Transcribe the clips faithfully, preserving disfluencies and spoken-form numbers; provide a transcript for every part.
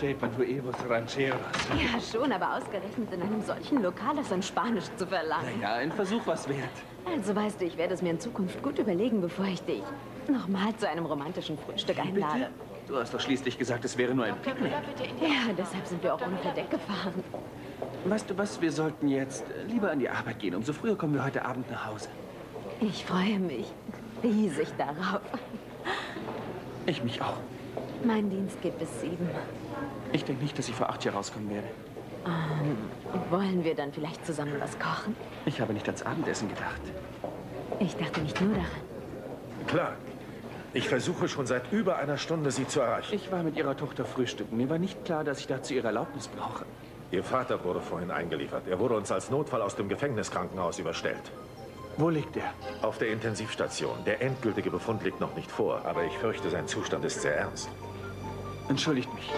Stepan Huevos Rancheros. Ja, schon, aber ausgerechnet in einem solchen Lokal das in Spanisch zu verlangen. Ja, ein Versuch was wert. Also weißt du, ich werde es mir in Zukunft gut überlegen, bevor ich dich nochmal zu einem romantischen Frühstück einlade. Bitte? Du hast doch schließlich gesagt, es wäre nur ein Picknick. Ja, deshalb sind wir auch ohne Verdeck gefahren. Weißt du was, wir sollten jetzt lieber an die Arbeit gehen. Umso früher kommen wir heute Abend nach Hause. Ich freue mich riesig darauf. Ich mich auch. Mein Dienst geht bis sieben. Ich denke nicht, dass ich vor acht hier rauskommen werde. Ähm, wollen wir dann vielleicht zusammen was kochen? Ich habe nicht ans Abendessen gedacht. Ich dachte nicht nur daran. Klar. Ich versuche schon seit über einer Stunde, Sie zu erreichen. Ich war mit Ihrer Tochter frühstücken. Mir war nicht klar, dass ich dazu Ihre Erlaubnis brauche. Ihr Vater wurde vorhin eingeliefert. Er wurde uns als Notfall aus dem Gefängniskrankenhaus überstellt. Wo liegt er? Auf der Intensivstation. Der endgültige Befund liegt noch nicht vor, aber ich fürchte, sein Zustand ist sehr ernst. Entschuldigt mich.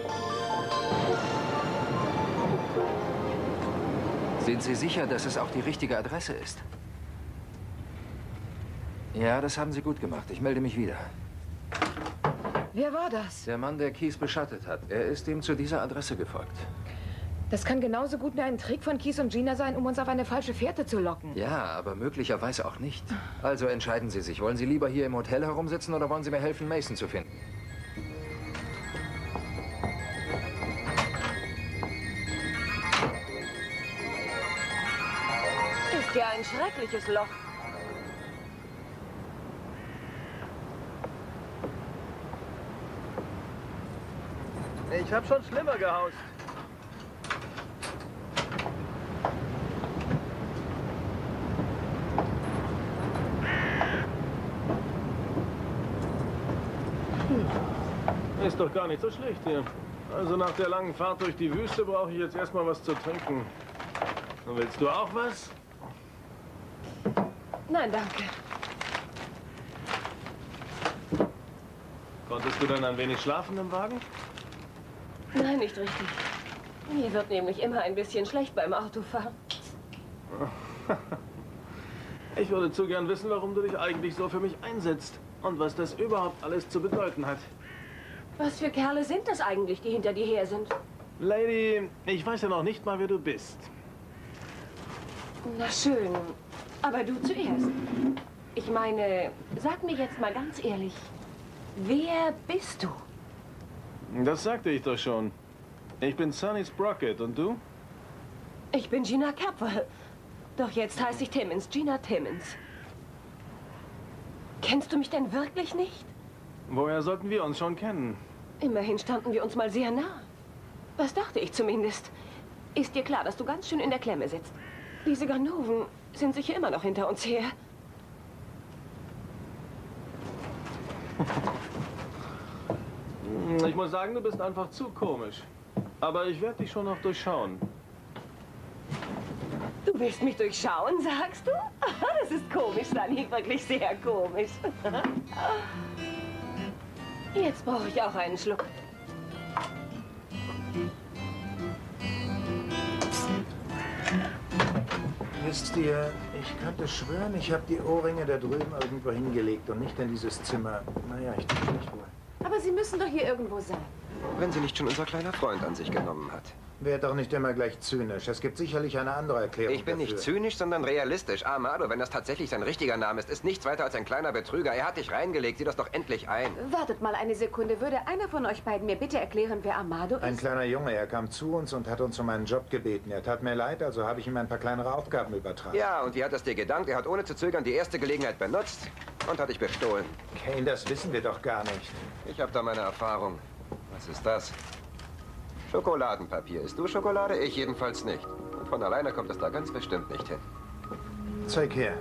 Sind Sie sicher, dass es auch die richtige Adresse ist? Ja, das haben Sie gut gemacht. Ich melde mich wieder. Wer war das? Der Mann, der Keith beschattet hat. Er ist ihm zu dieser Adresse gefolgt. Das kann genauso gut nur ein Trick von Keith und Gina sein, um uns auf eine falsche Fährte zu locken. Ja, aber möglicherweise auch nicht. Also entscheiden Sie sich. Wollen Sie lieber hier im Hotel herumsitzen oder wollen Sie mir helfen, Mason zu finden? Ist ja ein schreckliches Loch. Ich habe schon schlimmer gehaust. Hm. Ist doch gar nicht so schlecht hier. Also nach der langen Fahrt durch die Wüste brauche ich jetzt erstmal was zu trinken. Und willst du auch was? Nein, danke. Konntest du dann ein wenig schlafen im Wagen? Nein, nicht richtig. Mir wird nämlich immer ein bisschen schlecht beim Autofahren. Ich würde zu gern wissen, warum du dich eigentlich so für mich einsetzt und was das überhaupt alles zu bedeuten hat. Was für Kerle sind das eigentlich, die hinter dir her sind? Lady, ich weiß ja noch nicht mal, wer du bist. Na schön, aber du zuerst. Ich meine, sag mir jetzt mal ganz ehrlich, wer bist du? Das sagte ich doch schon. Ich bin Sonny Sprocket und du? Ich bin Gina Capwell. Doch jetzt heiße ich Timmons, Gina Timmons. Kennst du mich denn wirklich nicht? Woher sollten wir uns schon kennen? Immerhin standen wir uns mal sehr nah. Das dachte ich zumindest. Ist dir klar, dass du ganz schön in der Klemme sitzt? Diese Ganoven sind sicher immer noch hinter uns her. Ich muss sagen, du bist einfach zu komisch. Aber ich werde dich schon noch durchschauen. Du willst mich durchschauen, sagst du? Das ist komisch, Sunny. Wirklich sehr komisch. Jetzt brauche ich auch einen Schluck. Wisst ihr, ich könnte schwören, ich habe die Ohrringe da drüben irgendwo hingelegt und nicht in dieses Zimmer. Naja, ich denke nicht wohl. Aber Sie müssen doch hier irgendwo sein. Wenn sie nicht schon unser kleiner Freund an sich genommen hat. Werd doch nicht immer gleich zynisch. Es gibt sicherlich eine andere Erklärung Ich bin dafür. nicht zynisch, sondern realistisch. Amado, wenn das tatsächlich sein richtiger Name ist, ist nichts weiter als ein kleiner Betrüger. Er hat dich reingelegt. Sieh das doch endlich ein. Wartet mal eine Sekunde. Würde einer von euch beiden mir bitte erklären, wer Amado ist? Ein kleiner Junge, er kam zu uns und hat uns um einen Job gebeten. Er tat mir leid, also habe ich ihm ein paar kleinere Aufgaben übertragen. Ja, und wie hat es dir gedankt? Er hat ohne zu zögern die erste Gelegenheit benutzt und hat dich bestohlen. Kane, das wissen wir doch gar nicht. Ich habe da meine Erfahrung. Was ist das? Schokoladenpapier. Isst du Schokolade? Ich jedenfalls nicht. Und von alleine kommt es da ganz bestimmt nicht hin. Zeig her.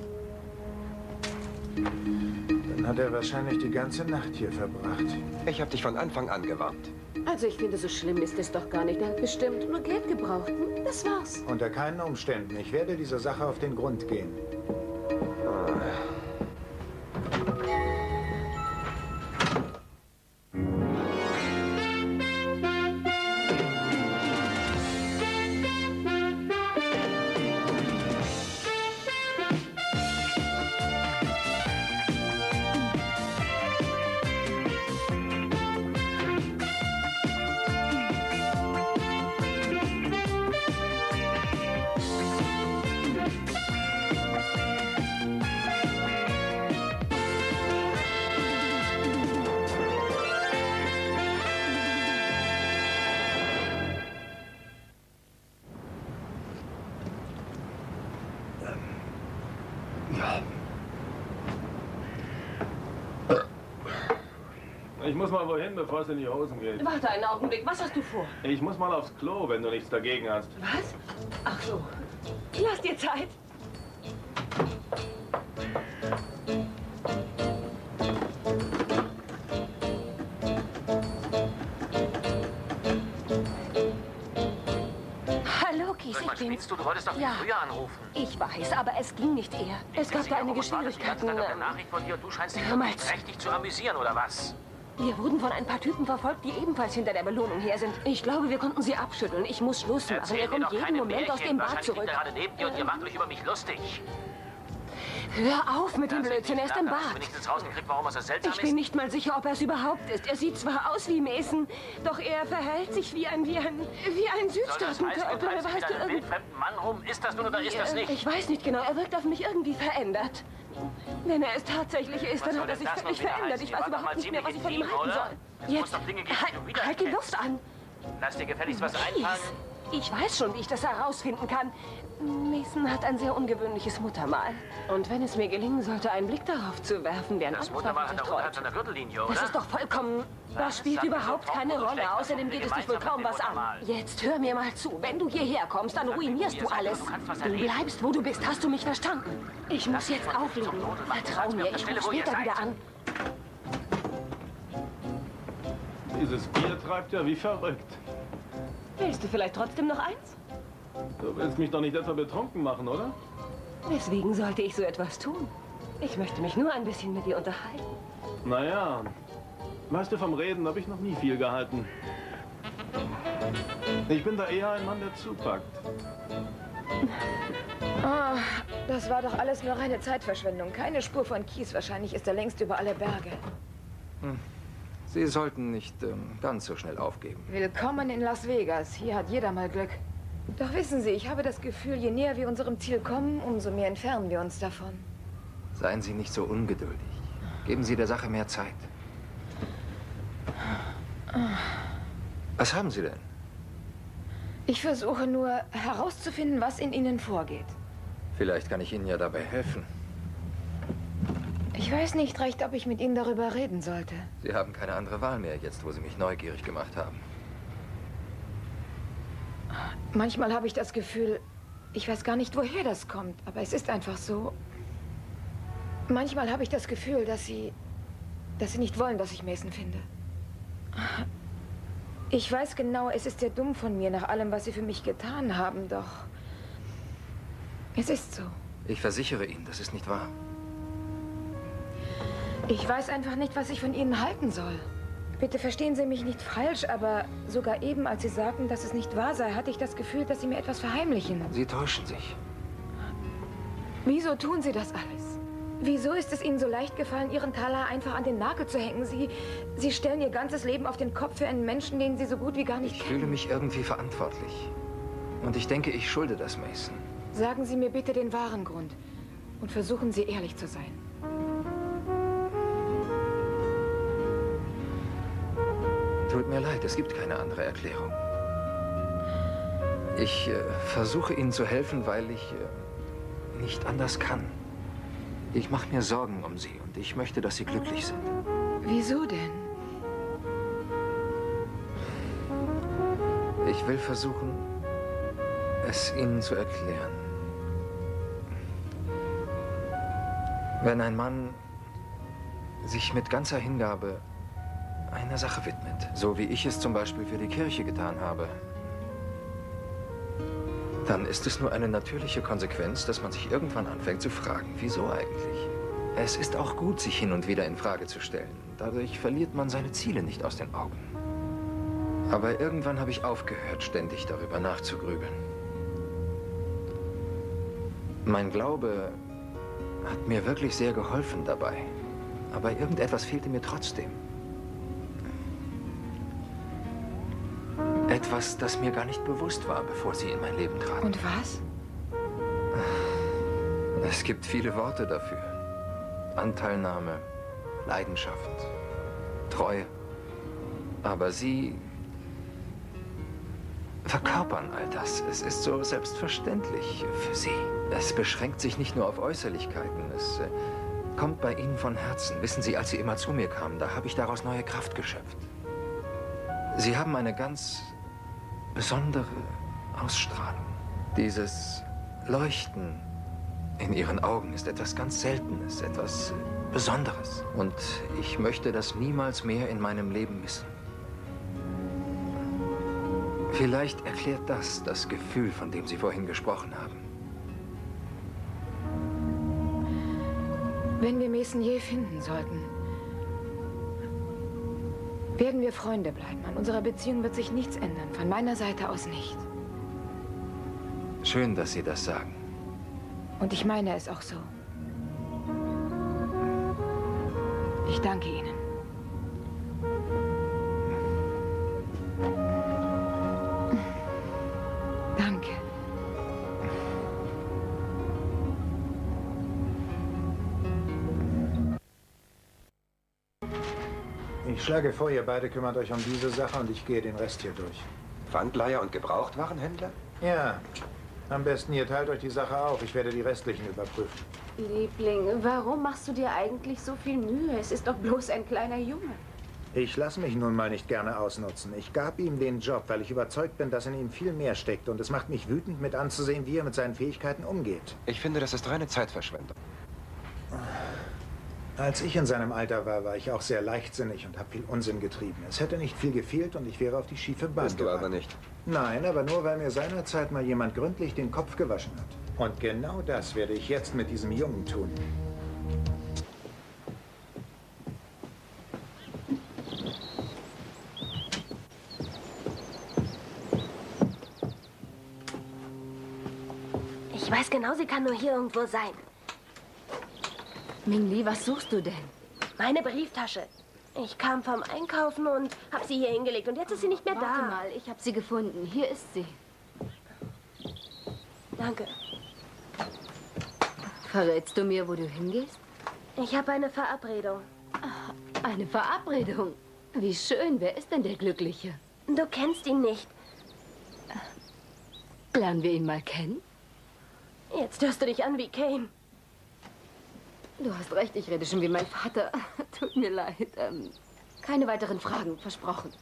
Dann hat er wahrscheinlich die ganze Nacht hier verbracht. Ich habe dich von Anfang an gewarnt. Also ich finde, so schlimm ist es doch gar nicht. Er hat bestimmt nur Geld gebraucht. Hm? Das war's. Unter keinen Umständen. Ich werde dieser Sache auf den Grund gehen. Ah. muss mal wohin, bevor es in die Hosen geht. Warte einen Augenblick, was hast du vor? Ich muss mal aufs Klo, wenn du nichts dagegen hast. Was? Ach so. Lass dir Zeit. Hallo, Kies, ich bin's. Du, du wolltest doch Ja. früher anrufen. Ich weiß, aber es ging nicht eher. Es gab da einige Schwierigkeiten. Eine Nachricht von dir und du scheinst dich Hör mal. wirklich prächtig zu amüsieren, oder was? Wir wurden von ein paar Typen verfolgt, die ebenfalls hinter der Belohnung her sind. Ich glaube, wir konnten sie abschütteln. Ich muss Schluss machen. Erzähl Er mir kommt doch jeden keine Moment aus Märchen. dem Bad Wahrscheinlich zurück. liegt er gerade neben dir und ihr macht euch über mich lustig. Hör auf mit dem Also, Blödsinn, er ist im Hast du Bad. wenigstens rausgekriegt, warum er so seltsam Ich ist? bin nicht mal sicher, ob er es überhaupt ist. Er sieht zwar aus wie Mason, doch er verhält sich wie ein, wie ein, wie ein Soll das heißen, du Südstaatenkörper. treibst dich Weißt mit du, einem irgend- wildfremden Mann rum? Ist das nun oder ist das Äh, nicht? Ich weiß nicht genau, er wirkt auf mich irgendwie verändert. Wenn er es tatsächlich ist, Was dann soll hat er denn sich das nun völlig wieder verändert. heißen? Ich Ihr weiß wart doch überhaupt mal nicht mehr, was ich von ihm ziemlich halten intim, soll. oder? Es muss doch Dinge geben, die halt, du wieder halt die erkennst. Luft an. Lass dir gefälligst was Kies, einfallen. ich weiß schon, wie ich das herausfinden kann. Mason hat ein sehr ungewöhnliches Muttermal. Und wenn es mir gelingen sollte, einen Blick darauf zu werfen, wäre ein Das Anfang Muttermal hat er verstreut. unterhalb seiner Gürtellinie, oder? Das ist doch vollkommen... Das spielt Sag mir überhaupt sofort, keine wo du Rolle. steckst. Außerdem geht es dich wohl Gemeinsam kaum mit was dem an. Muttermal. Jetzt hör mir mal zu. Wenn du hierher kommst, dann Sag mir, ruinierst wo du ihr seid, alles. du kannst was Du erleben. bleibst, wo du bist. Hast du mich verstanden? Ich muss jetzt auflegen. Vertrau mir, ich rufe später wieder an. Dieses Bier treibt ja wie verrückt. Willst du vielleicht trotzdem noch eins? Du willst mich doch nicht etwa betrunken machen, oder? Weswegen sollte ich so etwas tun? Ich möchte mich nur ein bisschen mit dir unterhalten. Naja, weißt du, vom Reden habe ich noch nie viel gehalten. Ich bin da eher ein Mann, der zupackt. Ah, das war doch alles nur reine Zeitverschwendung. Keine Spur von Kies. Wahrscheinlich ist er längst über alle Berge. Sie sollten nicht ähm, ganz so schnell aufgeben. Willkommen in Las Vegas. Hier hat jeder mal Glück. Doch wissen Sie, ich habe das Gefühl, je näher wir unserem Ziel kommen, umso mehr entfernen wir uns davon. Seien Sie nicht so ungeduldig. Geben Sie der Sache mehr Zeit. Was haben Sie denn? Ich versuche nur herauszufinden, was in Ihnen vorgeht. Vielleicht kann ich Ihnen ja dabei helfen. Ich weiß nicht recht, ob ich mit Ihnen darüber reden sollte. Sie haben keine andere Wahl mehr, jetzt wo Sie mich neugierig gemacht haben. Manchmal habe ich das Gefühl, ich weiß gar nicht, woher das kommt, aber es ist einfach so. Manchmal habe ich das Gefühl, dass Sie, dass Sie nicht wollen, dass ich Mason finde. Ich weiß genau, es ist sehr dumm von mir, nach allem, was Sie für mich getan haben, doch es ist so. Ich versichere Ihnen, das ist nicht wahr. Ich weiß einfach nicht, was ich von Ihnen halten soll. Bitte verstehen Sie mich nicht falsch, aber sogar eben, als Sie sagten, dass es nicht wahr sei, hatte ich das Gefühl, dass Sie mir etwas verheimlichen. Sie täuschen sich. Wieso tun Sie das alles? Wieso ist es Ihnen so leicht gefallen, Ihren Taler einfach an den Nagel zu hängen? Sie, Sie stellen Ihr ganzes Leben auf den Kopf für einen Menschen, den Sie so gut wie gar nicht Ich kennen. fühle mich irgendwie verantwortlich. Und ich denke, ich schulde das Mason. Sagen Sie mir bitte den wahren Grund und versuchen Sie ehrlich zu sein. Tut mir leid, es gibt keine andere Erklärung. Ich äh, versuche Ihnen zu helfen, weil ich äh, nicht anders kann. Ich mache mir Sorgen um Sie und ich möchte, dass Sie glücklich sind. Wieso denn? Ich will versuchen, es Ihnen zu erklären. Wenn ein Mann sich mit ganzer Hingabe einer Sache widmet, so wie ich es zum Beispiel für die Kirche getan habe, dann ist es nur eine natürliche Konsequenz, dass man sich irgendwann anfängt zu fragen, wieso eigentlich? Es ist auch gut, sich hin und wieder in Frage zu stellen. Dadurch verliert man seine Ziele nicht aus den Augen. Aber irgendwann habe ich aufgehört, ständig darüber nachzugrübeln. Mein Glaube hat mir wirklich sehr geholfen dabei. Aber irgendetwas fehlte mir trotzdem. Etwas, das mir gar nicht bewusst war, bevor Sie in mein Leben traten. Und was? Es gibt viele Worte dafür. Anteilnahme, Leidenschaft, Treue. Aber Sie verkörpern all das. Es ist so selbstverständlich für Sie. Es beschränkt sich nicht nur auf Äußerlichkeiten. Es, kommt bei Ihnen von Herzen. Wissen Sie, als Sie immer zu mir kamen, da habe ich daraus neue Kraft geschöpft. Sie haben eine ganz besondere Ausstrahlung. Dieses Leuchten in Ihren Augen ist etwas ganz Seltenes, etwas Besonderes. Und ich möchte das niemals mehr in meinem Leben missen. Vielleicht erklärt das das Gefühl, von dem Sie vorhin gesprochen haben. Wenn wir Messenier finden sollten, werden wir Freunde bleiben. An unserer Beziehung wird sich nichts ändern. Von meiner Seite aus nicht. Schön, dass Sie das sagen. Und ich meine es auch so. Ich danke Ihnen. Danke. Ich schlage vor, ihr beide kümmert euch um diese Sache und ich gehe den Rest hier durch. Pfandleiher und Gebrauchtwarenhändler? Ja. Am besten ihr teilt euch die Sache auf. Ich werde die restlichen überprüfen. Liebling, warum machst du dir eigentlich so viel Mühe? Es ist doch bloß ein kleiner Junge. Ich lasse mich nun mal nicht gerne ausnutzen. Ich gab ihm den Job, weil ich überzeugt bin, dass in ihm viel mehr steckt. Und es macht mich wütend, mit anzusehen, wie er mit seinen Fähigkeiten umgeht. Ich finde, das ist reine Zeitverschwendung. Als ich in seinem Alter war, war ich auch sehr leichtsinnig und habe viel Unsinn getrieben. Es hätte nicht viel gefehlt und ich wäre auf die schiefe Bahn Bist du geraten. aber nicht. Nein, aber nur, weil mir seinerzeit mal jemand gründlich den Kopf gewaschen hat. Und genau das werde ich jetzt mit diesem Jungen tun. Ich weiß genau, sie kann nur hier irgendwo sein. Ming-Li, was suchst du denn? Meine Brieftasche. Ich kam vom Einkaufen und habe sie hier hingelegt. Und jetzt ist sie nicht mehr Warte da. mal, ich habe sie gefunden. Hier ist sie. Danke. Verrätst du mir, wo du hingehst? Ich habe eine Verabredung. Ach, eine Verabredung? Wie schön. Wer ist denn der Glückliche? Du kennst ihn nicht. Lernen wir ihn mal kennen? Jetzt hörst du dich an wie Kane. Du hast recht, ich rede schon wie mein Vater. Tut mir leid. Ähm, keine weiteren Fragen, versprochen.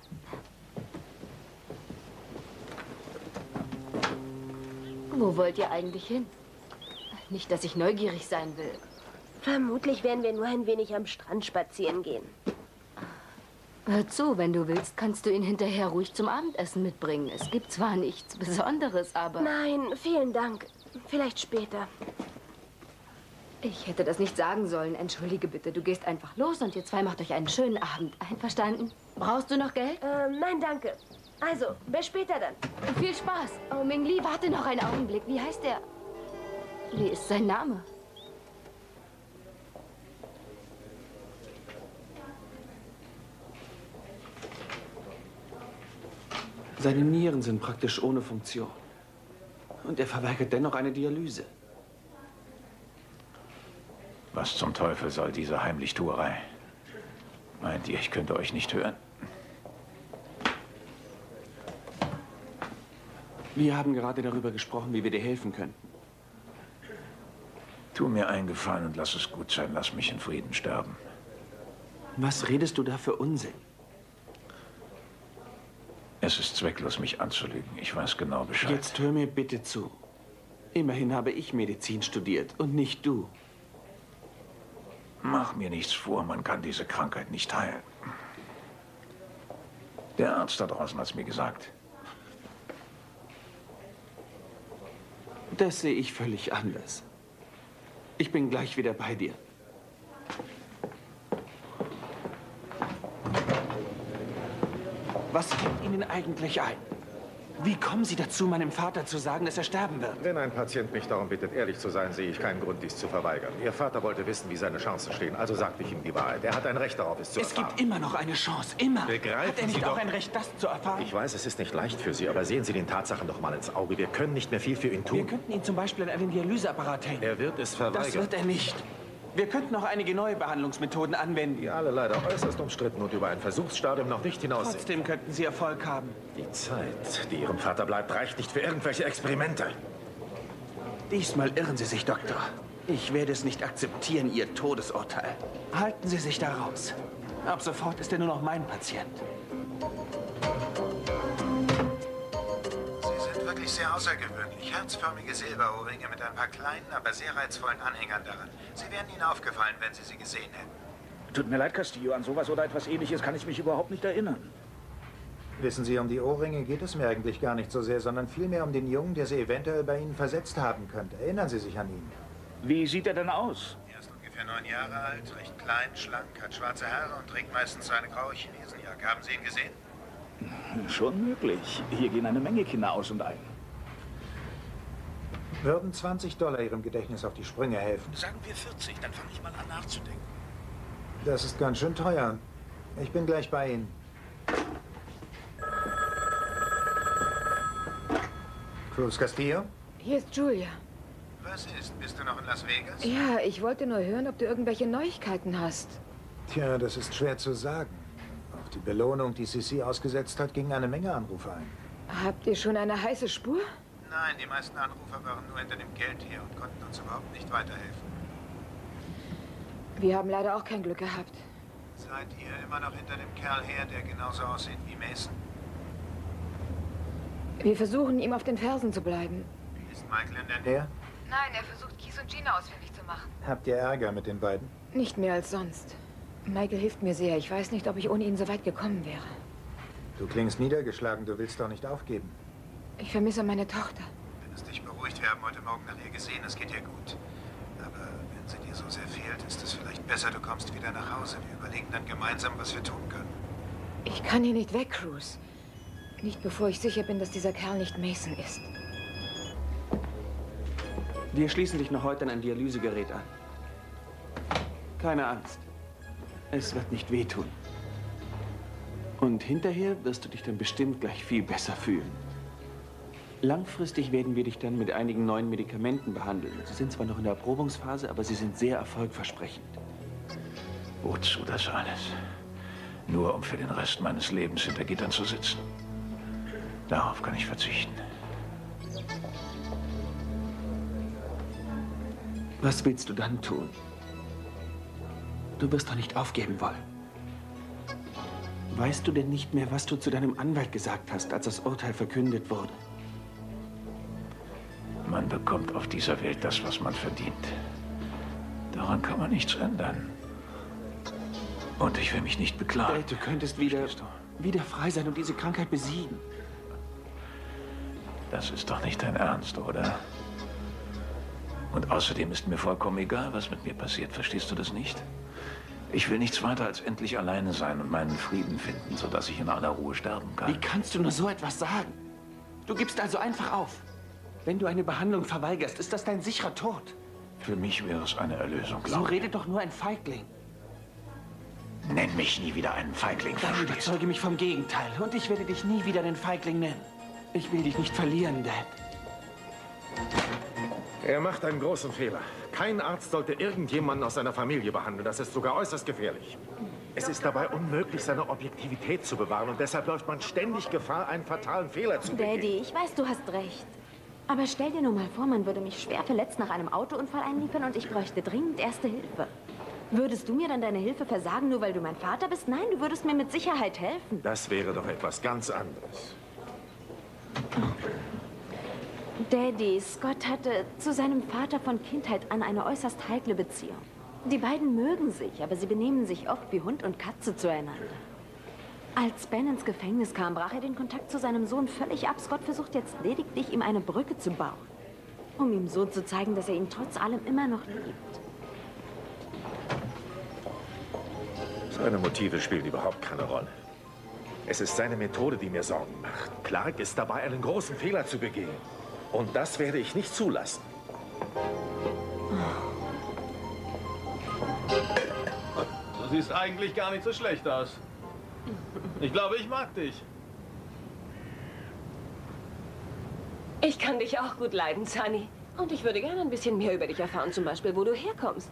Wo wollt ihr eigentlich hin? Nicht, dass ich neugierig sein will. Vermutlich werden wir nur ein wenig am Strand spazieren gehen. Hör zu, wenn du willst, kannst du ihn hinterher ruhig zum Abendessen mitbringen. Es gibt zwar nichts Besonderes, aber... Nein, vielen Dank. Vielleicht später. Ich hätte das nicht sagen sollen. Entschuldige bitte. Du gehst einfach los und ihr zwei macht euch einen schönen Abend. Einverstanden? Brauchst du noch Geld? Ähm, nein, danke. Also, bis später dann. Viel Spaß. Oh, Ming-Li, warte noch einen Augenblick. Wie heißt er? Wie ist sein Name? Seine Nieren sind praktisch ohne Funktion. Und er verweigert dennoch eine Dialyse. Was zum Teufel soll diese Heimlichtuerei? Meint ihr, ich könnte euch nicht hören? Wir haben gerade darüber gesprochen, wie wir dir helfen könnten. Tu mir einen Gefallen und lass es gut sein. Lass mich in Frieden sterben. Was redest du da für Unsinn? Es ist zwecklos, mich anzulügen. Ich weiß genau Bescheid. Jetzt hör mir bitte zu. Immerhin habe ich Medizin studiert und nicht du. Mach mir nichts vor, man kann diese Krankheit nicht heilen. Der Arzt da draußen hat es mir gesagt. Das sehe ich völlig anders. Ich bin gleich wieder bei dir. Was fällt Ihnen eigentlich ein? Wie kommen Sie dazu, meinem Vater zu sagen, dass er sterben wird? Wenn ein Patient mich darum bittet, ehrlich zu sein, sehe ich keinen Grund, dies zu verweigern. Ihr Vater wollte wissen, wie seine Chancen stehen, also sagte ich ihm die Wahrheit. Er hat ein Recht darauf, es zu Es erfahren. gibt immer noch eine Chance, immer. Begreifen Hat er nicht Sie auch doch- ein Recht, das zu erfahren? Ich weiß, es ist nicht leicht für Sie, aber sehen Sie den Tatsachen doch mal ins Auge. Wir können nicht mehr viel für ihn Wir tun. könnten ihn zum Beispiel an einen Dialyseapparat hängen. Er wird es verweigern. Das wird er nicht. Wir könnten auch einige neue Behandlungsmethoden anwenden. Die alle leider äußerst umstritten und über ein Versuchsstadium noch nicht hinaussehen. Trotzdem könnten Sie Erfolg haben. Die Zeit, die Ihrem Vater bleibt, reicht nicht für irgendwelche Experimente. Diesmal irren Sie sich, Doktor. Ich werde es nicht akzeptieren, Ihr Todesurteil. Halten Sie sich da raus. Ab sofort ist er nur noch mein Patient. Sie sind wirklich sehr außergewöhnlich. Herzförmige Silberohrringe mit ein paar kleinen, aber sehr reizvollen Anhängern daran. Sie wären Ihnen aufgefallen, wenn Sie sie gesehen hätten. Tut mir leid, Castillo. An sowas oder etwas Ähnliches kann ich mich überhaupt nicht erinnern. Wissen Sie, um die Ohrringe geht es mir eigentlich gar nicht so sehr, sondern vielmehr um den Jungen, der Sie eventuell bei Ihnen versetzt haben könnte. Erinnern Sie sich an ihn? Wie sieht er denn aus? Er ist ungefähr neun Jahre alt, recht klein, schlank, hat schwarze Haare und trägt meistens so eine graue Chinesenjacke. Haben Sie ihn gesehen? Schon möglich. Hier gehen eine Menge Kinder aus und ein. Würden zwanzig Dollar Ihrem Gedächtnis auf die Sprünge helfen? Sagen wir vierzig, dann fange ich mal an nachzudenken. Das ist ganz schön teuer. Ich bin gleich bei Ihnen. Cruz Castillo? Hier ist Julia. Was ist? Bist du noch in Las Vegas? Ja, ich wollte nur hören, ob du irgendwelche Neuigkeiten hast. Tja, das ist schwer zu sagen. Auf die Belohnung, die C C ausgesetzt hat, gingen eine Menge Anrufe ein. Habt ihr schon eine heiße Spur? Nein, die meisten Anrufer waren nur hinter dem Geld her und konnten uns überhaupt nicht weiterhelfen. Wir haben leider auch kein Glück gehabt. Seid ihr immer noch hinter dem Kerl her, der genauso aussieht wie Mason? Wir versuchen, ihm auf den Fersen zu bleiben. Ist Michael in der Nähe? Nein, er versucht, Keith und Gina ausfindig zu machen. Habt ihr Ärger mit den beiden? Nicht mehr als sonst. Michael hilft mir sehr. Ich weiß nicht, ob ich ohne ihn so weit gekommen wäre. Du klingst niedergeschlagen. Du willst doch nicht aufgeben. Ich vermisse meine Tochter. Wenn es dich beruhigt, wir haben heute Morgen nach ihr gesehen. Es geht ihr gut. Aber wenn sie dir so sehr fehlt, ist es vielleicht besser, du kommst wieder nach Hause. Wir überlegen dann gemeinsam, was wir tun können. Ich kann hier nicht weg, Cruz. Nicht bevor ich sicher bin, dass dieser Kerl nicht Mason ist. Wir schließen dich noch heute an ein Dialysegerät an. Keine Angst. Es wird nicht wehtun. Und hinterher wirst du dich dann bestimmt gleich viel besser fühlen. Langfristig werden wir dich dann mit einigen neuen Medikamenten behandeln. Sie sind zwar noch in der Erprobungsphase, aber sie sind sehr erfolgversprechend. Wozu das alles? Nur um für den Rest meines Lebens hinter Gittern zu sitzen. Darauf kann ich verzichten. Was willst du dann tun? Du wirst doch nicht aufgeben wollen. Weißt du denn nicht mehr, was du zu deinem Anwalt gesagt hast, als das Urteil verkündet wurde? Man bekommt auf dieser Welt das, was man verdient. Daran kann man nichts ändern. Und ich will mich nicht beklagen. Dad, du könntest wieder, wieder frei sein und diese Krankheit besiegen. Das ist doch nicht dein Ernst, oder? Und außerdem ist mir vollkommen egal, was mit mir passiert. Verstehst du das nicht? Ich will nichts weiter als endlich alleine sein und meinen Frieden finden, sodass ich in aller Ruhe sterben kann. Wie kannst du nur so etwas sagen? Du gibst also einfach auf. Wenn du eine Behandlung verweigerst, ist das dein sicherer Tod. Für mich wäre es eine Erlösung, So redet doch nur ein Feigling. Nenn mich nie wieder einen Feigling, Dann verstehst du? überzeuge mich vom Gegenteil. Und ich werde dich nie wieder den Feigling nennen. Ich will dich nicht verlieren, Dad. Er macht einen großen Fehler. Kein Arzt sollte irgendjemanden aus seiner Familie behandeln. Das ist sogar äußerst gefährlich. Es ist dabei unmöglich, seine Objektivität zu bewahren. Und deshalb läuft man ständig Gefahr, einen fatalen Fehler zu begehen. Daddy, ich weiß, du hast recht. Aber stell dir nur mal vor, man würde mich schwer verletzt nach einem Autounfall einliefern und ich bräuchte dringend Erste Hilfe. Würdest du mir dann deine Hilfe versagen, nur weil du mein Vater bist? Nein, du würdest mir mit Sicherheit helfen. Das wäre doch etwas ganz anderes. Daddy, Scott hatte zu seinem Vater von Kindheit an eine äußerst heikle Beziehung. Die beiden mögen sich, aber sie benehmen sich oft wie Hund und Katze zueinander. Als Ben ins Gefängnis kam, brach er den Kontakt zu seinem Sohn völlig ab. Scott versucht jetzt lediglich, ihm eine Brücke zu bauen, um ihm so zu zeigen, dass er ihn trotz allem immer noch liebt. Seine Motive spielen überhaupt keine Rolle. Es ist seine Methode, die mir Sorgen macht. Clark ist dabei, einen großen Fehler zu begehen. Und das werde ich nicht zulassen. Du siehst eigentlich gar nicht so schlecht aus. Ich glaube, ich mag dich. Ich kann dich auch gut leiden, Sunny. Und ich würde gerne ein bisschen mehr über dich erfahren, zum Beispiel, wo du herkommst.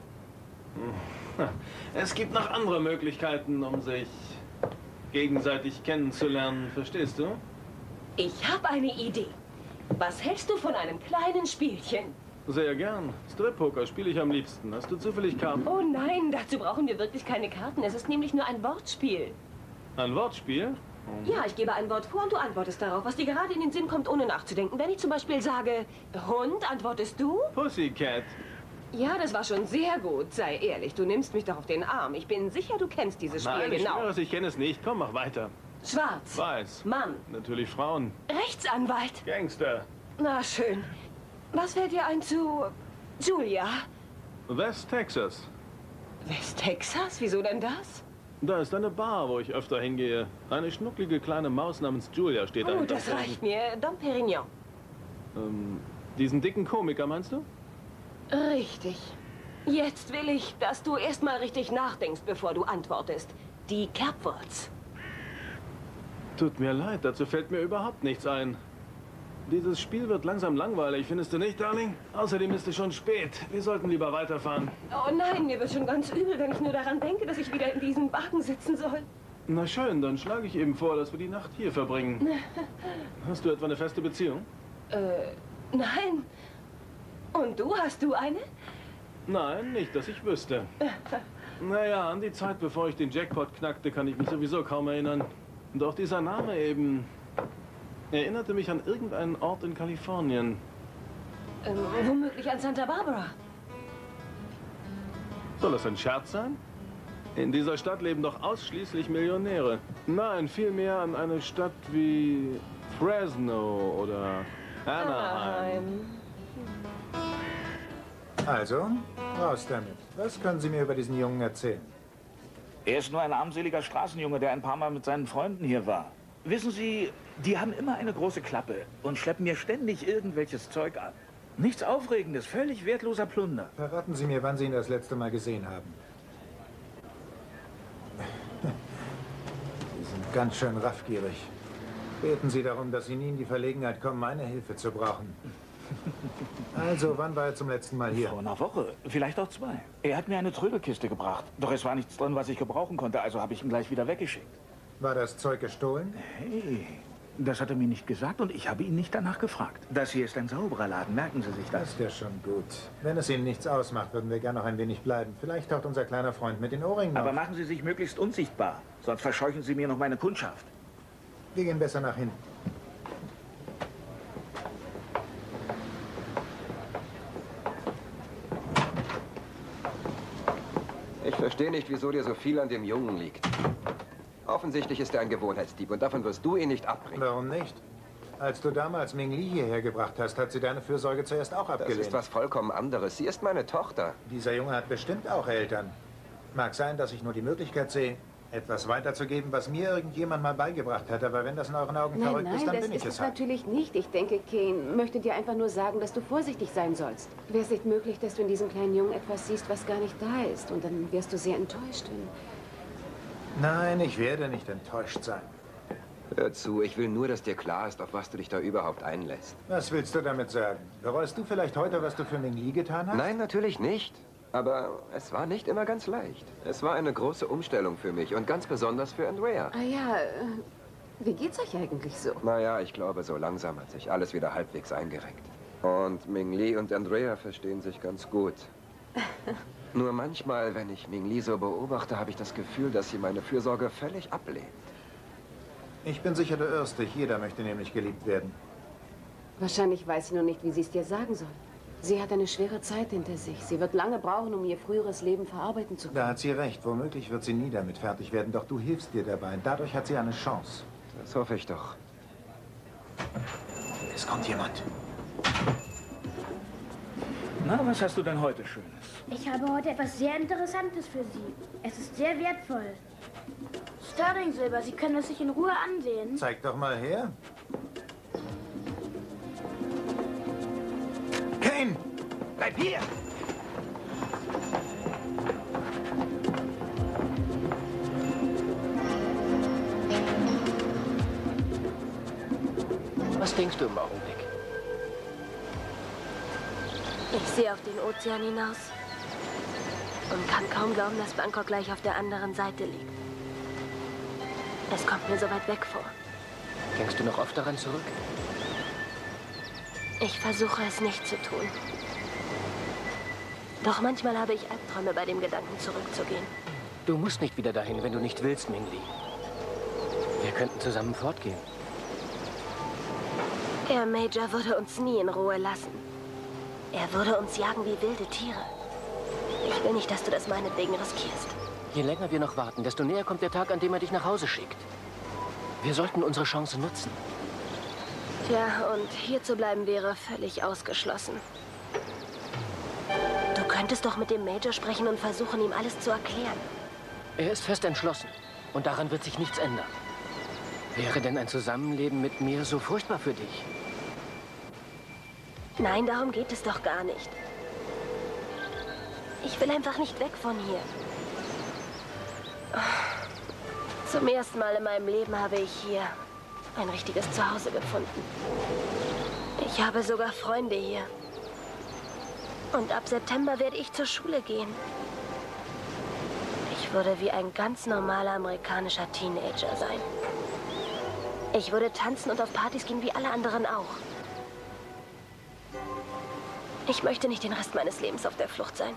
Es gibt noch andere Möglichkeiten, um sich gegenseitig kennenzulernen, verstehst du? Ich habe eine Idee. Was hältst du von einem kleinen Spielchen? Sehr gern. Strip-Poker spiele ich am liebsten. Hast du zufällig Karten? Oh nein, dazu brauchen wir wirklich keine Karten. Es ist nämlich nur ein Wortspiel. Ein Wortspiel? Ja, ich gebe ein Wort vor und du antwortest darauf, was dir gerade in den Sinn kommt, ohne nachzudenken. Wenn ich zum Beispiel sage, Hund, antwortest du? Pussycat. Ja, das war schon sehr gut. Sei ehrlich, du nimmst mich doch auf den Arm. Ich bin sicher, du kennst dieses Spiel Nein, ich genau. schwöre es, ich kenne es nicht. Komm, mach weiter. Schwarz. Weiß. Mann. Natürlich Frauen. Rechtsanwalt. Gangster. Na schön. Was fällt dir ein zu Julia? West Texas. West Texas? Wieso denn das? Da ist eine Bar, wo ich öfter hingehe. Eine schnucklige kleine Maus namens Julia steht da. Oh, das reicht mir. Dom Perignon. Ähm, diesen dicken Komiker, meinst du? Richtig. Jetzt will ich, dass du erst mal richtig nachdenkst, bevor du antwortest. Die Kerbwurz. Tut mir leid, dazu fällt mir überhaupt nichts ein. Dieses Spiel wird langsam langweilig, findest du nicht, Darling? Außerdem ist es schon spät. Wir sollten lieber weiterfahren. Oh nein, mir wird schon ganz übel, wenn ich nur daran denke, dass ich wieder in diesem Wagen sitzen soll. Na schön, dann schlage ich eben vor, dass wir die Nacht hier verbringen. Hast du etwa eine feste Beziehung? Äh, nein. Und du, hast du eine? Nein, nicht, dass ich wüsste. Naja, an die Zeit, bevor ich den Jackpot knackte, kann ich mich sowieso kaum erinnern. Und auch dieser Name eben erinnerte mich an irgendeinen Ort in Kalifornien. Ähm, womöglich an Santa Barbara. Soll das ein Scherz sein? In dieser Stadt leben doch ausschließlich Millionäre. Nein, vielmehr an eine Stadt wie Fresno oder Anaheim. Also, raus damit. Was können Sie mir über diesen Jungen erzählen? Er ist nur ein armseliger Straßenjunge, der ein paar Mal mit seinen Freunden hier war. Wissen Sie, die haben immer eine große Klappe und schleppen mir ständig irgendwelches Zeug an. Nichts Aufregendes, völlig wertloser Plunder. Verraten Sie mir, wann Sie ihn das letzte Mal gesehen haben. Sie sind ganz schön raffgierig. Beten Sie darum, dass Sie nie in die Verlegenheit kommen, meine Hilfe zu brauchen. Also, wann war er zum letzten Mal hier? Vor einer Woche, vielleicht auch zwei. Er hat mir eine Trödelkiste gebracht. Doch es war nichts drin, was ich gebrauchen konnte, also habe ich ihn gleich wieder weggeschickt. War das Zeug gestohlen? Hey, das hat er mir nicht gesagt und ich habe ihn nicht danach gefragt. Das hier ist ein sauberer Laden, merken Sie sich das. Das ist ja schon gut. Wenn es Ihnen nichts ausmacht, würden wir gerne noch ein wenig bleiben. Vielleicht taucht unser kleiner Freund mit den Ohrringen auf. Aber machen Sie sich möglichst unsichtbar, sonst verscheuchen Sie mir noch meine Kundschaft. Wir gehen besser nach hinten. Ich verstehe nicht, wieso dir so viel an dem Jungen liegt. Offensichtlich ist er ein Gewohnheitsdieb und davon wirst du ihn nicht abbringen. Warum nicht? Als du damals Ming Li hierher gebracht hast, hat sie deine Fürsorge zuerst auch abgelehnt. Das ist was vollkommen anderes. Sie ist meine Tochter. Dieser Junge hat bestimmt auch Eltern. Mag sein, dass ich nur die Möglichkeit sehe, etwas weiterzugeben, was mir irgendjemand mal beigebracht hat. Aber wenn das in euren Augen Nein, verrückt nein, ist, dann das bin ich ist es es halt. natürlich nicht. Ich denke, Kane möchte dir einfach nur sagen, dass du vorsichtig sein sollst. Wäre es nicht möglich, dass du in diesem kleinen Jungen etwas siehst, was gar nicht da ist? Und dann wärst du sehr enttäuscht, wenn... Nein, ich werde nicht enttäuscht sein. Hör zu, ich will nur, dass dir klar ist, auf was du dich da überhaupt einlässt. Was willst du damit sagen? Bereust du vielleicht heute, was du für Ming Li getan hast? Nein, natürlich nicht. Aber es war nicht immer ganz leicht. Es war eine große Umstellung für mich und ganz besonders für Andrea. Ah ja, äh, wie geht's euch eigentlich so? Naja, ich glaube, so langsam hat sich alles wieder halbwegs eingerenkt. Und Ming Li und Andrea verstehen sich ganz gut. Nur manchmal, wenn ich Ming Li so beobachte, habe ich das Gefühl, dass sie meine Fürsorge völlig ablehnt. Ich bin sicher, du irrst dich. Jeder möchte nämlich geliebt werden. Wahrscheinlich weiß sie nur nicht, wie sie es dir sagen soll. Sie hat eine schwere Zeit hinter sich. Sie wird lange brauchen, um ihr früheres Leben verarbeiten zu können. Da hat sie recht. Womöglich wird sie nie damit fertig werden. Doch du hilfst dir dabei. Und dadurch hat sie eine Chance. Das hoffe ich doch. Es kommt jemand. Na, was hast du denn heute Schönes? Ich habe heute etwas sehr Interessantes für Sie. Es ist sehr wertvoll. Sterling-Silber, Sie können es sich in Ruhe ansehen. Zeig doch mal her. Kane! Bleib hier! Was denkst du im Augenblick? Ich sehe auf den Ozean hinaus und kann kaum glauben, dass Bangkok gleich auf der anderen Seite liegt. Es kommt mir so weit weg vor. Denkst du noch oft daran zurück? Ich versuche es nicht zu tun. Doch manchmal habe ich Albträume bei dem Gedanken, zurückzugehen. Du musst nicht wieder dahin, wenn du nicht willst, Ming-Li. Wir könnten zusammen fortgehen. Der Major würde uns nie in Ruhe lassen. Er würde uns jagen wie wilde Tiere. Ich will nicht, dass du das meinetwegen riskierst. Je länger wir noch warten, desto näher kommt der Tag, an dem er dich nach Hause schickt. Wir sollten unsere Chance nutzen. Tja, und hier zu bleiben wäre völlig ausgeschlossen. Du könntest doch mit dem Major sprechen und versuchen, ihm alles zu erklären. Er ist fest entschlossen. Und daran wird sich nichts ändern. Wäre denn ein Zusammenleben mit mir so furchtbar für dich? Nein, darum geht es doch gar nicht. Ich will einfach nicht weg von hier. Zum ersten Mal in meinem Leben habe ich hier ein richtiges Zuhause gefunden. Ich habe sogar Freunde hier. Und ab September werde ich zur Schule gehen. Ich würde wie ein ganz normaler amerikanischer Teenager sein. Ich würde tanzen und auf Partys gehen wie alle anderen auch. Ich möchte nicht den Rest meines Lebens auf der Flucht sein.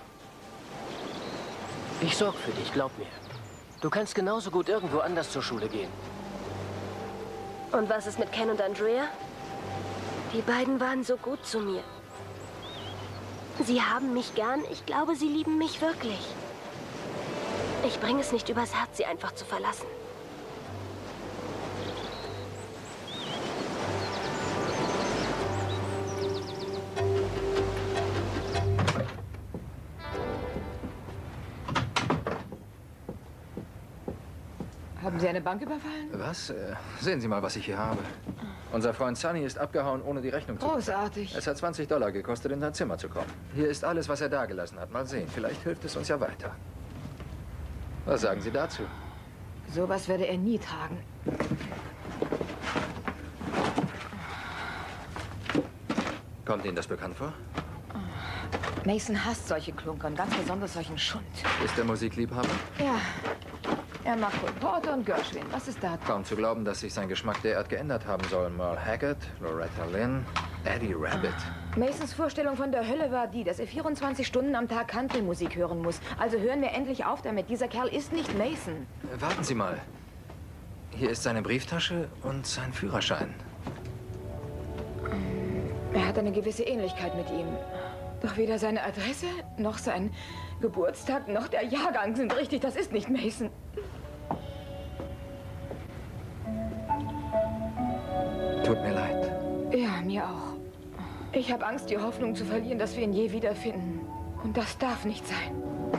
Ich sorge für dich, glaub mir. Du kannst genauso gut irgendwo anders zur Schule gehen. Und was ist mit Ken und Andrea? Die beiden waren so gut zu mir. Sie haben mich gern. Ich glaube, sie lieben mich wirklich. Ich bringe es nicht übers Herz, sie einfach zu verlassen. Haben Sie eine Bank überfallen? Was? Äh, sehen Sie mal, was ich hier habe. Unser Freund Sonny ist abgehauen, ohne die Rechnung zu bezahlen. Großartig. Es hat zwanzig Dollar gekostet, in sein Zimmer zu kommen. Hier ist alles, was er dagelassen hat. Mal sehen, vielleicht hilft es uns ja weiter. Was sagen Sie dazu? Sowas würde er nie tragen. Kommt Ihnen das bekannt vor? Mason hasst solche Klunkern, ganz besonders solchen Schund. Ist er Musikliebhaber? Ja. Er mag Cole Porter und Gershwin. Was ist da? Kaum zu glauben, dass sich sein Geschmack derart geändert haben soll. Merle Haggard, Loretta Lynn, Eddie Rabbit. Masons Vorstellung von der Hölle war die, dass er vierundzwanzig Stunden am Tag Country-Musik hören muss. Also hören wir endlich auf damit. Dieser Kerl ist nicht Mason. Warten Sie mal. Hier ist seine Brieftasche und sein Führerschein. Er hat eine gewisse Ähnlichkeit mit ihm. Doch weder seine Adresse, noch sein Geburtstag, noch der Jahrgang sind richtig. Das ist nicht Mason. Tut mir leid. Ja, mir auch. Ich habe Angst, die Hoffnung zu verlieren, dass wir ihn je wiederfinden. Und das darf nicht sein.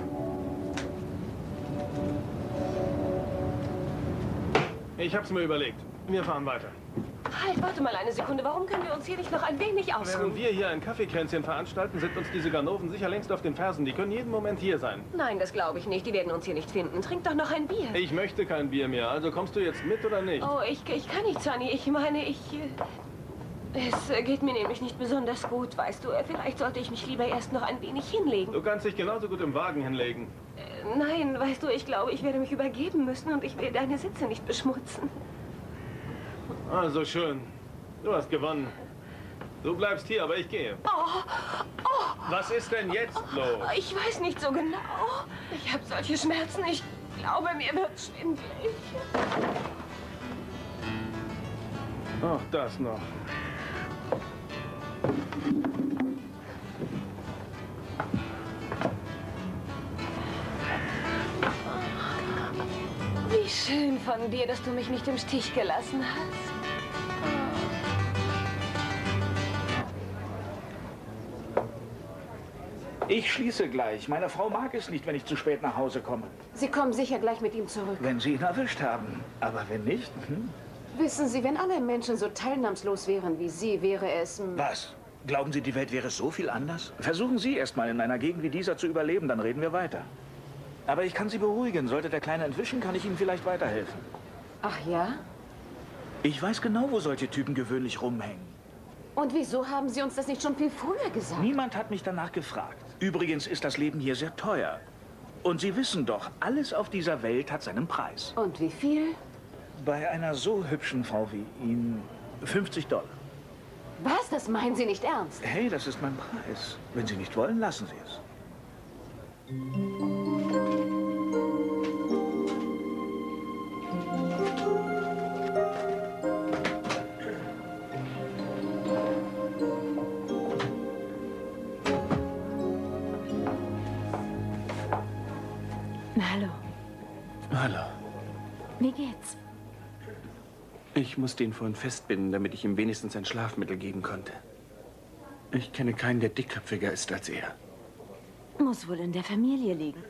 Ich hab's mir überlegt. Wir fahren weiter. Halt, warte mal eine Sekunde. Warum können wir uns hier nicht noch ein wenig ausruhen? Während wir hier ein Kaffeekränzchen veranstalten, sind uns diese Ganoven sicher längst auf den Fersen. Die können jeden Moment hier sein. Nein, das glaube ich nicht. Die werden uns hier nicht finden. Trink doch noch ein Bier. Ich möchte kein Bier mehr. Also kommst du jetzt mit oder nicht? Oh, ich, ich kann nicht, Sonny. Ich meine, ich... Es geht mir nämlich nicht besonders gut, weißt du. Vielleicht sollte ich mich lieber erst noch ein wenig hinlegen. Du kannst dich genauso gut im Wagen hinlegen. Äh, nein, weißt du, ich glaube, ich werde mich übergeben müssen und ich will deine Sitze nicht beschmutzen. Also schön. Du hast gewonnen. Du bleibst hier, aber ich gehe. Oh, oh. Was ist denn jetzt los? Ich weiß nicht so genau. Ich habe solche Schmerzen. Ich glaube, mir wird schwindelig. Ach, das noch. Wie schön von dir, dass du mich nicht im Stich gelassen hast. Ich schließe gleich. Meine Frau mag es nicht, wenn ich zu spät nach Hause komme. Sie kommen sicher gleich mit ihm zurück. Wenn Sie ihn erwischt haben. Aber wenn nicht? Hm? Wissen Sie, wenn alle Menschen so teilnahmslos wären wie Sie, wäre es... Was? Glauben Sie, die Welt wäre so viel anders? Versuchen Sie erst mal in einer Gegend wie dieser zu überleben, dann reden wir weiter. Aber ich kann Sie beruhigen. Sollte der Kleine entwischen, kann ich Ihnen vielleicht weiterhelfen. Ach ja? Ich weiß genau, wo solche Typen gewöhnlich rumhängen. Und wieso haben Sie uns das nicht schon viel früher gesagt? Niemand hat mich danach gefragt. Übrigens ist das Leben hier sehr teuer. Und Sie wissen doch, alles auf dieser Welt hat seinen Preis. Und wie viel? Bei einer so hübschen Frau wie Ihnen fünfzig Dollar. Was? Das meinen Sie nicht ernst? Hey, das ist mein Preis. Wenn Sie nicht wollen, lassen Sie es. Na, hallo. Hallo. Wie geht's? Ich musste ihn vorhin festbinden, damit ich ihm wenigstens ein Schlafmittel geben konnte. Ich kenne keinen, der dickköpfiger ist als er. Muss wohl in der Familie liegen.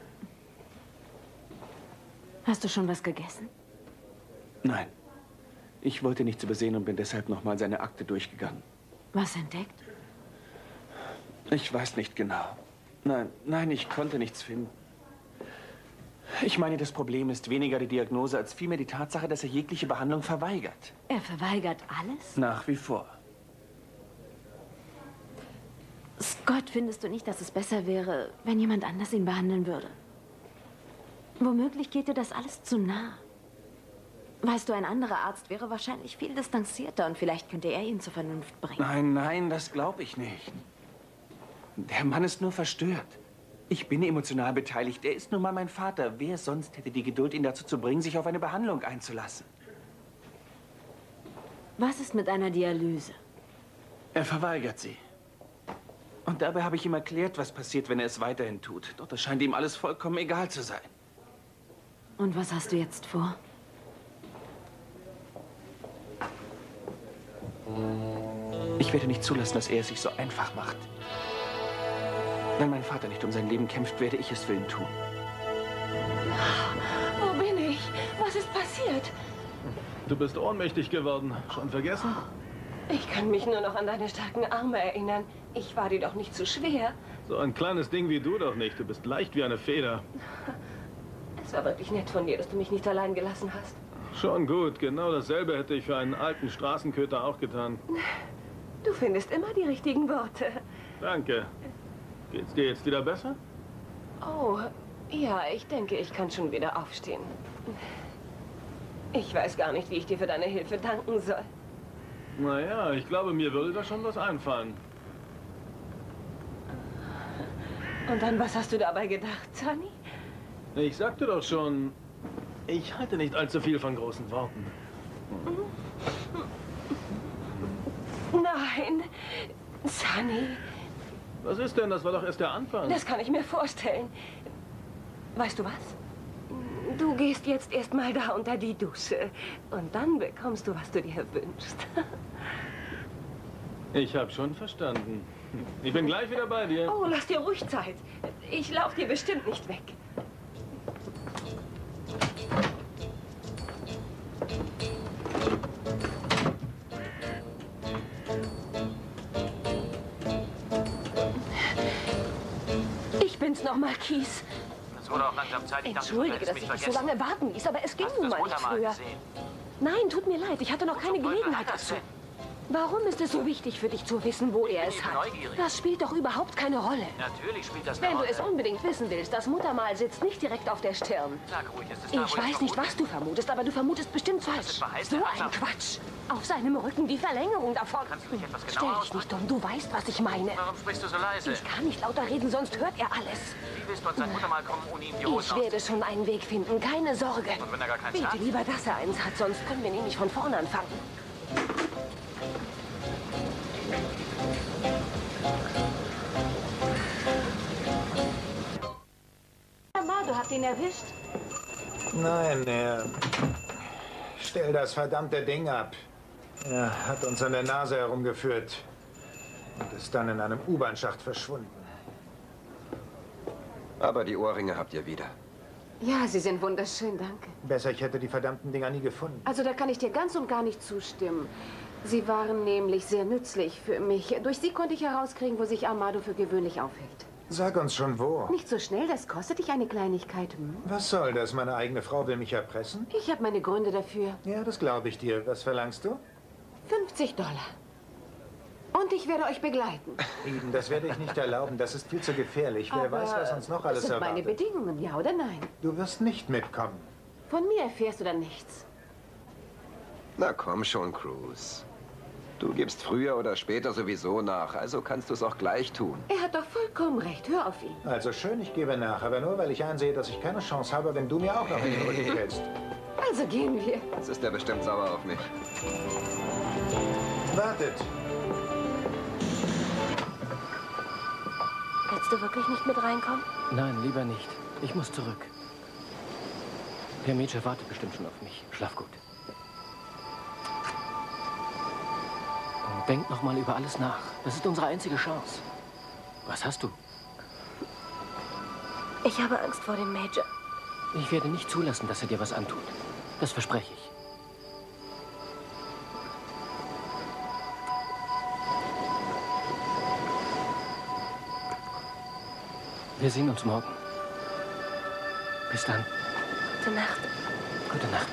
Hast du schon was gegessen? Nein. Ich wollte nichts übersehen und bin deshalb nochmal seine Akte durchgegangen. Was entdeckt? Ich weiß nicht genau. Nein, nein, ich konnte nichts finden. Ich meine, das Problem ist weniger die Diagnose als vielmehr die Tatsache, dass er jegliche Behandlung verweigert. Er verweigert alles? Nach wie vor. Scott, findest du nicht, dass es besser wäre, wenn jemand anders ihn behandeln würde? Womöglich geht dir das alles zu nah. Weißt du, ein anderer Arzt wäre wahrscheinlich viel distanzierter und vielleicht könnte er ihn zur Vernunft bringen. Nein, nein, das glaube ich nicht. Der Mann ist nur verstört. Ich bin emotional beteiligt. Er ist nun mal mein Vater. Wer sonst hätte die Geduld, ihn dazu zu bringen, sich auf eine Behandlung einzulassen? Was ist mit einer Dialyse? Er verweigert sie. Und dabei habe ich ihm erklärt, was passiert, wenn er es weiterhin tut. Doch das scheint ihm alles vollkommen egal zu sein. Und was hast du jetzt vor? Ich werde nicht zulassen, dass er es sich so einfach macht. Wenn mein Vater nicht um sein Leben kämpft, werde ich es für ihn tun. Wo bin ich? Was ist passiert? Du bist ohnmächtig geworden. Schon vergessen? Ich kann mich nur noch an deine starken Arme erinnern. Ich war dir doch nicht zu schwer. So ein kleines Ding wie du doch nicht. Du bist leicht wie eine Feder. Es war wirklich nett von dir, dass du mich nicht allein gelassen hast. Schon gut. Genau dasselbe hätte ich für einen alten Straßenköter auch getan. Du findest immer die richtigen Worte. Danke. Geht's dir jetzt wieder besser? Oh, ja, ich denke, ich kann schon wieder aufstehen. Ich weiß gar nicht, wie ich dir für deine Hilfe danken soll. Naja, ich glaube, mir würde da schon was einfallen. Und dann, was hast du dabei gedacht, Sonny? Ich sagte doch schon, ich halte nicht allzu viel von großen Worten. Nein, Sonny. Was ist denn? Das war doch erst der Anfang. Das kann ich mir vorstellen. Weißt du was? Du gehst jetzt erst mal da unter die Dusche. Und dann bekommst du, was du dir wünschst. Ich habe schon verstanden. Ich bin gleich wieder bei dir. Oh, lass dir ruhig Zeit. Ich laufe dir bestimmt nicht weg. Ich bin's noch mal, Keith. Es wurde auch langsam Zeit. Ich Entschuldige, dachte, dass ich dich so lange warten ließ, aber es ging nun mal nicht früher. Nein, tut mir leid, ich hatte noch keine Gelegenheit dazu. Warum ist es so wichtig für dich zu wissen, wo er es hat? Das spielt doch überhaupt keine Rolle. Natürlich spielt das eine Wenn du Rolle. es unbedingt wissen willst, das Muttermal sitzt nicht direkt auf der Stirn. Sag ruhig, ist es da, wo Ich weiß nicht, was du vermutest, aber du vermutest bestimmt falsch. So ein Quatsch. Auf seinem Rücken die Verlängerung davon. Kannst du mich etwas Stell genauer dich nicht dumm, du weißt, was ich meine. Warum sprichst du so leise? Ich kann nicht lauter reden, sonst hört er alles. Wie willst du an sein Muttermal kommen, ohne ihm die Hosen Ich werde schon einen Weg finden, keine Sorge. Und wenn er gar keins Bete hat? lieber, dass er eins hat, sonst können wir nämlich von vorne anfangen. Du hast ihn erwischt. Nein, er... Stell das verdammte Ding ab. Er hat uns an der Nase herumgeführt und ist dann in einem U-Bahn-Schacht verschwunden. Aber die Ohrringe habt ihr wieder. Ja, sie sind wunderschön, danke. Besser, ich hätte die verdammten Dinger nie gefunden. Also da kann ich dir ganz und gar nicht zustimmen. Sie waren nämlich sehr nützlich für mich. Durch sie konnte ich herauskriegen, wo sich Amado für gewöhnlich aufhält. Sag uns schon wo. Nicht so schnell, das kostet dich eine Kleinigkeit. Hm? Was soll das? Meine eigene Frau will mich erpressen? Ich habe meine Gründe dafür. Ja, das glaube ich dir. Was verlangst du? fünfzig Dollar. Und ich werde euch begleiten. Eden, das werde ich nicht erlauben. Das ist viel zu gefährlich. Wer Aber weiß, was uns noch alles das sind erwartet. meine Bedingungen, ja oder nein? Du wirst nicht mitkommen. Von mir erfährst du dann nichts. Na komm schon, Cruz. Du gibst früher oder später sowieso nach, also kannst du es auch gleich tun. Er hat doch vollkommen recht. Hör auf ihn. Also schön, ich gebe nach, aber nur, weil ich einsehe, dass ich keine Chance habe, wenn du mir auch noch in den Rücken trittst. Also gehen wir. Jetzt ist er bestimmt sauer auf mich. Wartet. Willst du wirklich nicht mit reinkommen? Nein, lieber nicht. Ich muss zurück. Der Mädchen wartet bestimmt schon auf mich. Schlaf gut. Und denk noch mal über alles nach. Das ist unsere einzige Chance. Was hast du? Ich habe Angst vor dem Major. Ich werde nicht zulassen, dass er dir was antut. Das verspreche ich. Wir sehen uns morgen. Bis dann. Gute Nacht. Gute Nacht.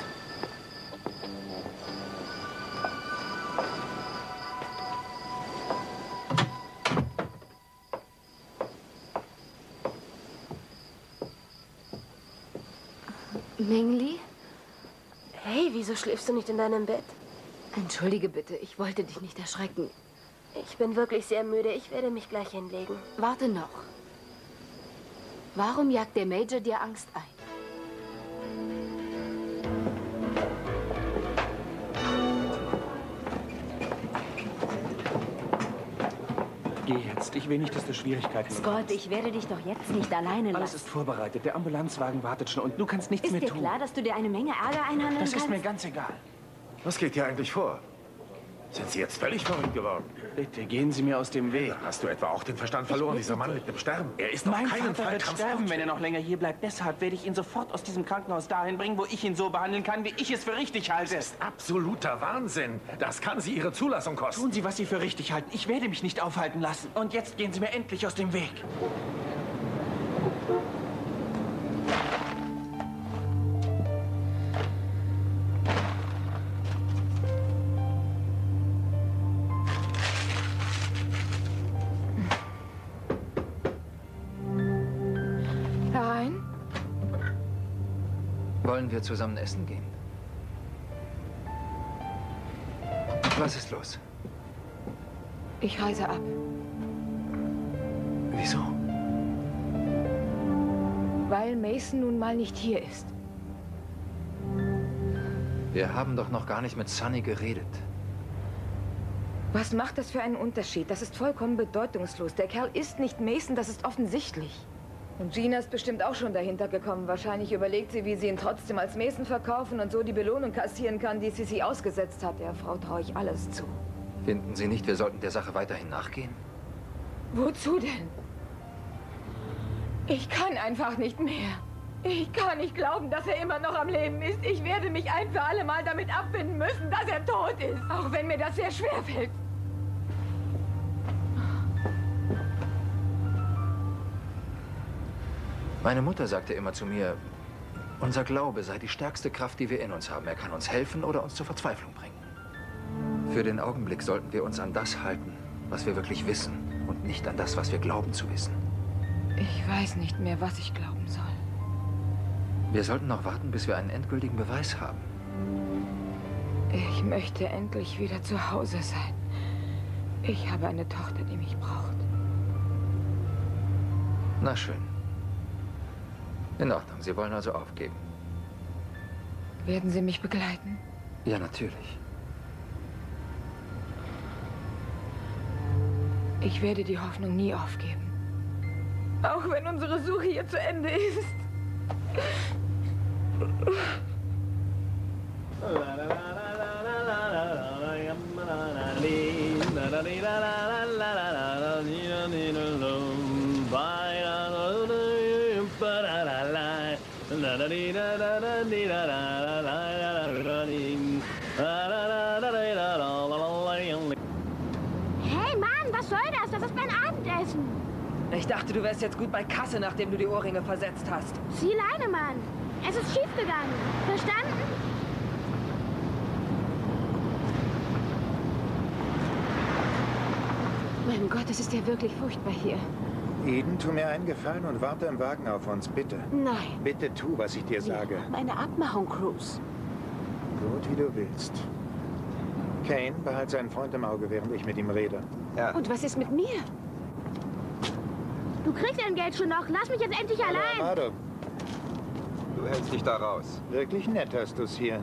Ming Li? Hey, wieso schläfst du nicht in deinem Bett? Entschuldige bitte, ich wollte dich nicht erschrecken. Ich bin wirklich sehr müde. Ich werde mich gleich hinlegen. Warte noch. Warum jagt der Major dir Angst ein? Geh jetzt. Ich will nicht, dass du Schwierigkeiten Scott, bekommst. ich werde dich doch jetzt nicht alleine Alles lassen. ist vorbereitet. Der Ambulanzwagen wartet schon und du kannst nichts Ist mehr dir tun. klar, dass du dir eine Menge Ärger einhandeln Das kannst? ist mir ganz egal. Was geht hier eigentlich vor? Sind Sie jetzt völlig verrückt geworden? Bitte, gehen Sie mir aus dem Weg. Hast du etwa auch den Verstand verloren? Dieser Mann liegt im Sterben. Er ist auf Mein keinen Vater Fall wird sterben, wenn er noch länger hier bleibt. Deshalb werde ich ihn sofort aus diesem Krankenhaus dahin bringen, wo ich ihn so behandeln kann, wie ich es für richtig halte. Das ist absoluter Wahnsinn. Das kann Sie Ihre Zulassung kosten. Tun Sie, was Sie für richtig halten. Ich werde mich nicht aufhalten lassen. Und jetzt gehen Sie mir endlich aus dem Weg. Herein? Wollen wir zusammen essen gehen? Was ist los? Ich reise ab. Wieso? Weil Mason nun mal nicht hier ist. Wir haben doch noch gar nicht mit Sunny geredet. Was macht das für einen Unterschied? Das ist vollkommen bedeutungslos. Der Kerl ist nicht Mason, das ist offensichtlich. Und Gina ist bestimmt auch schon dahinter gekommen. Wahrscheinlich überlegt sie, wie sie ihn trotzdem als Mason verkaufen und so die Belohnung kassieren kann, die sie sie ausgesetzt hat. Der Frau traue ich alles zu. Finden Sie nicht, wir sollten der Sache weiterhin nachgehen? Wozu denn? Ich kann einfach nicht mehr. Ich kann nicht glauben, dass er immer noch am Leben ist. Ich werde mich ein für alle Mal damit abfinden müssen, dass er tot ist. Auch wenn mir das sehr schwer fällt. Meine Mutter sagte immer zu mir, unser Glaube sei die stärkste Kraft, die wir in uns haben. Er kann uns helfen oder uns zur Verzweiflung bringen. Für den Augenblick sollten wir uns an das halten, was wir wirklich wissen und nicht an das, was wir glauben zu wissen. Ich weiß nicht mehr, was ich glauben soll. Wir sollten noch warten, bis wir einen endgültigen Beweis haben. Ich möchte endlich wieder zu Hause sein. Ich habe eine Tochter, die mich braucht. Na schön. In Ordnung, Sie wollen also aufgeben. Werden Sie mich begleiten? Ja, natürlich. Ich werde die Hoffnung nie aufgeben. Auch wenn unsere Suche hier zu Ende ist. Hey Mann, was soll das? Das ist mein Abendessen. Ich dachte, du wärst jetzt gut bei Kasse, nachdem du die Ohrringe versetzt hast. Sieh Leine, Mann. Es ist schiefgegangen. Verstanden? Mein Gott, es ist ja wirklich furchtbar hier. Eden, tu mir einen Gefallen und warte im Wagen auf uns, bitte. Nein. Bitte tu, was ich dir sage. Wir haben eine Abmachung, Cruz. Gut, wie du willst. Kane, behalte seinen Freund im Auge, während ich mit ihm rede. Ja. Und was ist mit mir? Du kriegst dein Geld schon noch. Lass mich jetzt endlich Hallo, allein. Amado. Du hältst dich da raus. Wirklich nett hast du's hier.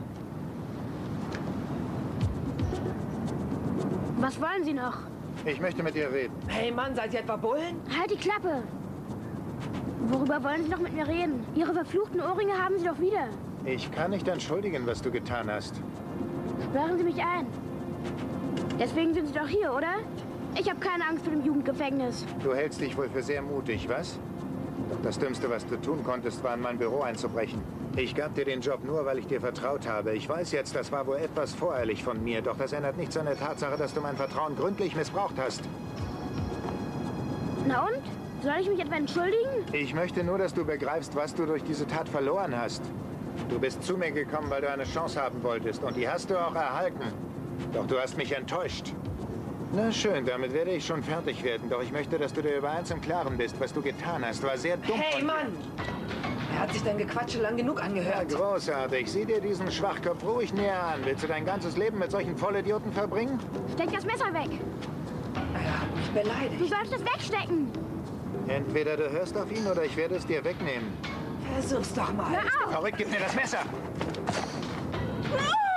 Was wollen Sie noch? Ich möchte mit dir reden. Hey Mann, seid ihr etwa Bullen? Halt die Klappe. Worüber wollen Sie noch mit mir reden? Ihre verfluchten Ohrringe haben Sie doch wieder. Ich kann nicht entschuldigen, was du getan hast. Sperren Sie mich ein. Deswegen sind Sie doch hier, oder? Ich habe keine Angst vor dem Jugendgefängnis. Du hältst dich wohl für sehr mutig, was? Doch das Dümmste, was du tun konntest, war in mein Büro einzubrechen. Ich gab dir den Job nur, weil ich dir vertraut habe. Ich weiß jetzt, das war wohl etwas voreilig von mir, doch das ändert nichts an der Tatsache, dass du mein Vertrauen gründlich missbraucht hast. Na und? Soll ich mich etwa entschuldigen? Ich möchte nur, dass du begreifst, was du durch diese Tat verloren hast. Du bist zu mir gekommen, weil du eine Chance haben wolltest, und die hast du auch erhalten. Doch du hast mich enttäuscht. Na schön, damit werde ich schon fertig werden, doch ich möchte, dass du dir über eins im Klaren bist. Was du getan hast, war sehr dumm. Hey Mann! Er hat sich dein Gequatsche lang genug angehört. Ja, großartig. Sieh dir diesen Schwachkopf ruhig näher an. Willst du dein ganzes Leben mit solchen Vollidioten verbringen? Steck das Messer weg. Er hat mich beleidigt. Du sollst es wegstecken. Entweder du hörst auf ihn oder ich werde es dir wegnehmen. Versuch's doch mal. Hör auf! Verrückt, gib mir das Messer! Ah!